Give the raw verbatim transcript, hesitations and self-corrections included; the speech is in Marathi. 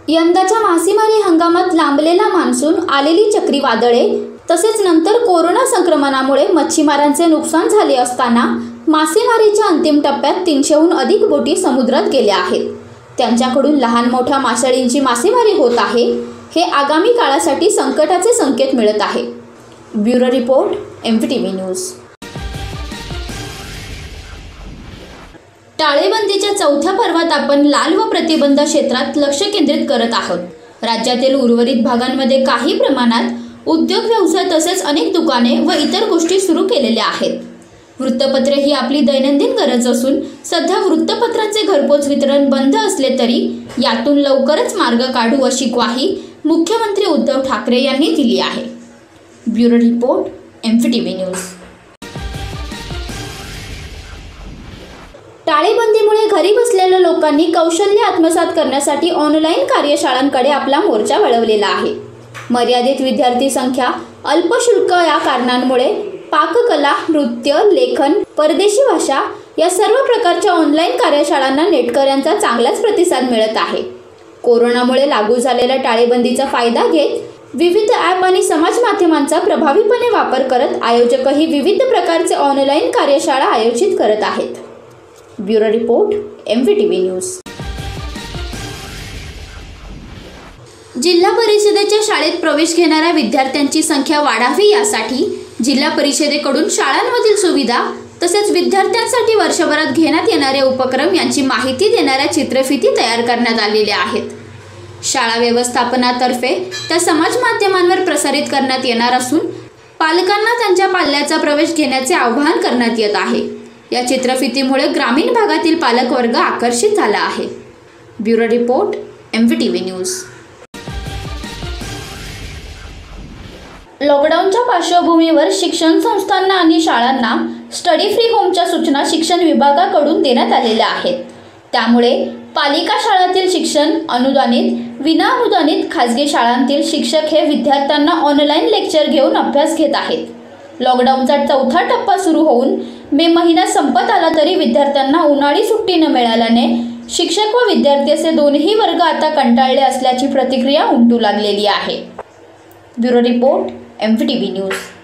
यंदाच्या मासेमारी हंगामात लांबलेला मान्सून, आलेली चक्रीवादळे तसेच नंतर कोरोना संक्रमणामुळे मच्छीमारांचे नुकसान झाले असताना मासेमारीच्या अंतिम टप्प्यात तीनशेहून अधिक बोटी समुद्रात गेल्या आहेत. त्यांच्याकडून लहान मोठ्या मासळींची मासेमारी होत आहे. हे आगामी काळासाठी संकटाचे संकेत मिळत आहे. Bureau report, M V T V news. टाळेबंदीच्या चौथ्या पर्वात आपण लाल व प्रतिबंध क्षेत्रात लक्ष केंद्रित करत आहोत. राज्यातील उर्वरित भागांमध्ये काही प्रमाणात उद्योग व्यवसाय तसेच अनेक दुकाने व इतर गोष्टी सुरू केलेल्या आहेत. वृत्तपत्रे ही आपली दैनंदिन गरज असून सध्या वृत्तपत्रांचे घरपोच वितरण बंद असले तरी यातून लवकरच मार्ग काढू अशी ग्वाही मुख्यमंत्री उद्धव ठाकरे यांनी दिली आहे. Bureau report, M V T V news. टाळेबंदीमुळे घरी बसलेल्या लोकांनी कौशल्य आत्मसात करण्यासाठी ऑनलाईन कार्यशाळांकडे आपला मोर्चा वळवलेला आहे. मर्यादित विद्यार्थी संख्या, अल्पशुल्क या कारणांमुळे पाककला, नृत्य, लेखन, परदेशी भाषा या सर्व प्रकारच्या ऑनलाईन कार्यशाळांना नेटकऱ्यांचा चांगलाच प्रतिसाद मिळत आहे. कोरोनामुळे लागू झालेल्या टाळेबंदीचा फायदा घेत विविध ॲप आणि समाज माध्यमांचा प्रभावीपणे वापर करत आयोजकही विविध प्रकारचे ऑनलाईन कार्यशाळा आयोजित करत आहेत. Bureau report, M V T V news. जिल्हा परिषदेच्या शाळेत प्रवेश घेणाऱ्या विद्यार्थ्यांची संख्या वाढावी यासाठी जिल्हा परिषदेकडून शाळांमधील सुविधा तसेच विद्यार्थ्यांसाठी वर्षभरात घेण्यात येणारे उपक्रम यांची माहिती देणाऱ्या चित्रफिती तयार करण्यात आलेल्या आहेत. शाळा व्यवस्थापनातर्फे त्या समाज माध्यमांवर प्रसारित करण्यात येणार असून पालकांना त्यांच्या पाल्याचा प्रवेश घेण्याचे आवाहन करण्यात येत आहे. या चित्रफितीमुळे ग्रामीण भागातील पालकवर्ग आकर्षित झाला आहे. Bureau report, M V T V news. लॉकडाऊनच्या पार्श्वभूमीवर शिक्षण संस्थांना आणि शाळांना स्टडी फ्री होमच्या सूचना शिक्षण विभागाकडून देण्यात आलेल्या आहेत. त्यामुळे पालिका शाळांतील शिक्षण, अनुदानित, विनाअनुदानित खाजगी शाळांतील शिक्षक हे विद्यार्थ्यांना ऑनलाईन लेक्चर घेऊन अभ्यास घेत आहेत. लॉकडाऊनचा चौथा टप्पा सुरू होऊन मे महिना संपत आला तरी विद्यार्थ्यांना उन्हाळी सुट्टी न मिळाल्याने शिक्षक व विद्यार्थी असे दोन्ही वर्ग आता कंटाळले असल्याची प्रतिक्रिया उमटू लागलेली आहे. Bureau report, M V T V news.